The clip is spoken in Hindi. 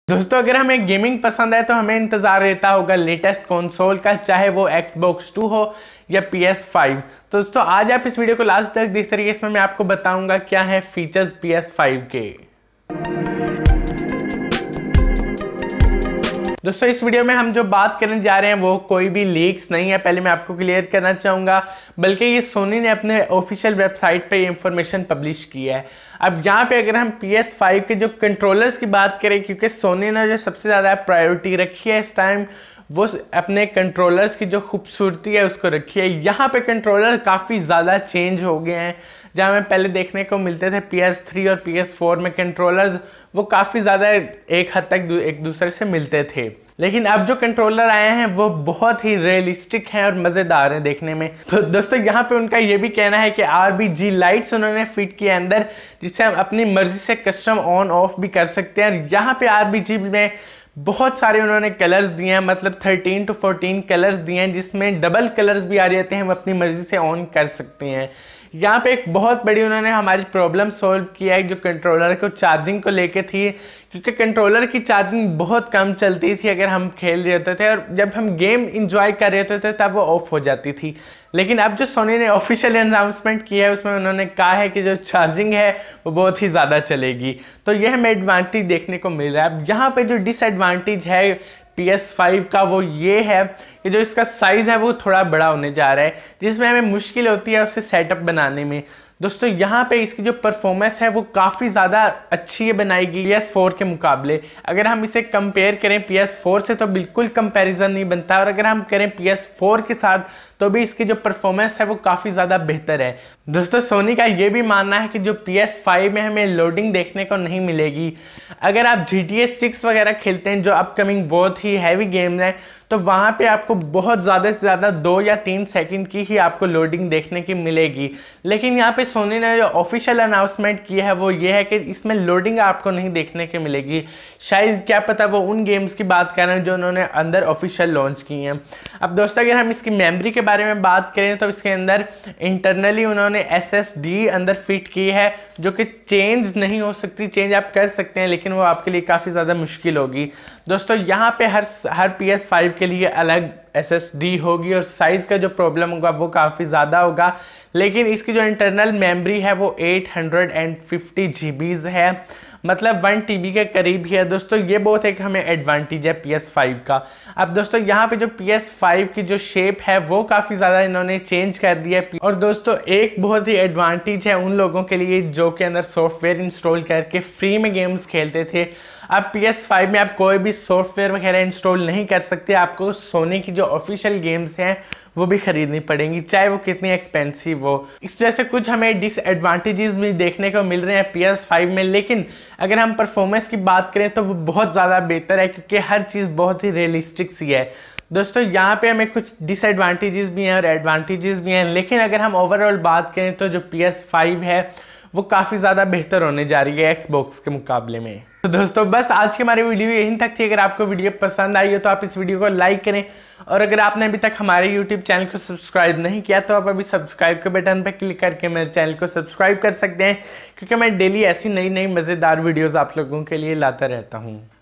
दोस्तों अगर हमें गेमिंग पसंद है तो हमें इंतजार रहता होगा लेटेस्ट कंसोल का, चाहे वो Xbox 2 हो या PS5। तो दोस्तों आज आप इस वीडियो को लास्ट तक देखते रहिए, इसमें मैं आपको बताऊंगा क्या है फीचर्स PS5 के। दोस्तों इस वीडियो में हम जो बात करने जा रहे हैं वो कोई भी लीक्स नहीं है, पहले मैं आपको क्लियर करना चाहूँगा, बल्कि ये सोनी ने अपने ऑफिशियल वेबसाइट पे ये इंफॉर्मेशन पब्लिश की है। अब यहाँ पे अगर हम PS5 के जो कंट्रोलर्स की बात करें, क्योंकि सोनी ने जो सबसे ज़्यादा प्रायोरिटी रखी है इस टाइम वो अपने कंट्रोलर्स की जो खूबसूरती है उसको रखी है। यहाँ पे कंट्रोलर काफ़ी ज़्यादा चेंज हो गए हैं। जहाँ हमें पहले देखने को मिलते थे PS3 और PS4 में कंट्रोलर्स वो काफ़ी ज़्यादा एक हद तक एक दूसरे से मिलते थे, लेकिन अब जो कंट्रोलर आए हैं वो बहुत ही रियलिस्टिक हैं और मज़ेदार हैं देखने में। तो दोस्तों यहाँ पे उनका ये भी कहना है कि RGB लाइट्स उन्होंने फिट किए अंदर, जिससे हम अपनी मर्जी से कस्टम ऑन ऑफ भी कर सकते हैं। यहाँ पे RGB में बहुत सारे उन्होंने कलर्स दिए हैं, मतलब 13 to 14 कलर्स दिए हैं, जिसमें डबल कलर्स भी आ जाते हैं, हम अपनी मर्जी से ऑन कर सकते हैं। यहाँ पे एक बहुत बड़ी उन्होंने हमारी प्रॉब्लम सॉल्व किया है जो कंट्रोलर को चार्जिंग को लेके थी, क्योंकि कंट्रोलर की चार्जिंग बहुत कम चलती थी अगर हम खेल रहे होते थे, और जब हम गेम इंजॉय कर रहे होते थे तब वो ऑफ हो जाती थी। लेकिन अब जो सोनी ने ऑफिशियल अनाउंसमेंट किया है उसमें उन्होंने कहा है कि जो चार्जिंग है वो बहुत ही ज़्यादा चलेगी, तो यह हमें एडवांटेज देखने को मिल रहा है। अब यहाँ पे जो डिसएडवांटेज है PS5 का वो ये है कि जो इसका साइज़ है वो थोड़ा बड़ा होने जा रहा है, जिसमें हमें मुश्किल होती है उसे सेटअप बनाने में। दोस्तों यहाँ पे इसकी जो परफॉर्मेंस है वो काफ़ी ज़्यादा अच्छी है बनाई गई PS4 के मुकाबले। अगर हम इसे कंपेयर करें PS4 से तो बिल्कुल कंपैरिजन नहीं बनता, और अगर हम करें PS4 के साथ तो भी इसकी जो परफॉर्मेंस है वो काफ़ी ज़्यादा बेहतर है। दोस्तों सोनी का ये भी मानना है कि जो PS5 में हमें लोडिंग देखने को नहीं मिलेगी। अगर आप GTA 6 वगैरह खेलते हैं जो अपकमिंग बहुत ही हैवी गेम्स हैं, तो वहाँ पे आपको बहुत ज़्यादा से ज़्यादा 2 या 3 सेकंड की ही आपको लोडिंग देखने की मिलेगी। लेकिन यहाँ पे सोनी ने जो ऑफिशियल अनाउंसमेंट की है वो ये है कि इसमें लोडिंग आपको नहीं देखने की मिलेगी। शायद क्या पता वो उन गेम्स की बात करें जो उन्होंने अंदर ऑफिशियल लॉन्च की हैं। अब दोस्तों अगर हम इसकी मेमोरी के बारे में बात करें तो इसके अंदर इंटरनली उन्होंने SSD अंदर फिट की है, जो कि चेंज नहीं हो सकती। चेंज आप कर सकते हैं लेकिन वो आपके लिए काफ़ी ज़्यादा मुश्किल होगी। दोस्तों यहाँ पे हर PS5 के लिए अलग SSD होगी, और साइज़ का जो प्रॉब्लम होगा वो काफ़ी ज़्यादा होगा। लेकिन इसकी जो इंटरनल मेमोरी है वो 850 GB है, मतलब 1 TB के करीब ही है। दोस्तों ये बहुत एक हमें एडवांटेज है PS5 का। अब दोस्तों यहाँ पे जो PS5 की जो शेप है वो काफ़ी ज़्यादा इन्होंने चेंज कर दिया है। और दोस्तों एक बहुत ही एडवांटेज है उन लोगों के लिए जो के अंदर सॉफ्टवेयर इंस्टॉल करके फ्री में गेम्स खेलते थे। अब PS5 में आप कोई भी सॉफ्टवेयर वगैरह इंस्टॉल नहीं कर सकते, आपको सोनी की जो ऑफिशियल गेम्स हैं वो भी खरीदनी पड़ेंगी, चाहे वो कितनी एक्सपेंसिव हो। इस वजह से कुछ हमें डिसएडवांटेजेस भी देखने को मिल रहे हैं PS5 में। लेकिन अगर हम परफॉर्मेंस की बात करें तो वो बहुत ज़्यादा बेहतर है, क्योंकि हर चीज़ बहुत ही रियलिस्टिक सी है। दोस्तों यहाँ पे हमें कुछ डिसएडवांटेजेस भी हैं और एडवांटेजेस भी हैं, लेकिन अगर हम ओवरऑल बात करें तो जो PS5 है वो काफ़ी ज़्यादा बेहतर होने जा रही है Xbox के मुकाबले में। तो दोस्तों बस आज की हमारी वीडियो यहीं तक थी। अगर आपको वीडियो पसंद आई हो तो आप इस वीडियो को लाइक करें, और अगर आपने अभी तक हमारे YouTube चैनल को सब्सक्राइब नहीं किया तो आप अभी सब्सक्राइब के बटन पर क्लिक करके मेरे चैनल को सब्सक्राइब कर सकते हैं, क्योंकि मैं डेली ऐसी नई नई मज़ेदार वीडियोज़ आप लोगों के लिए लाता रहता हूँ।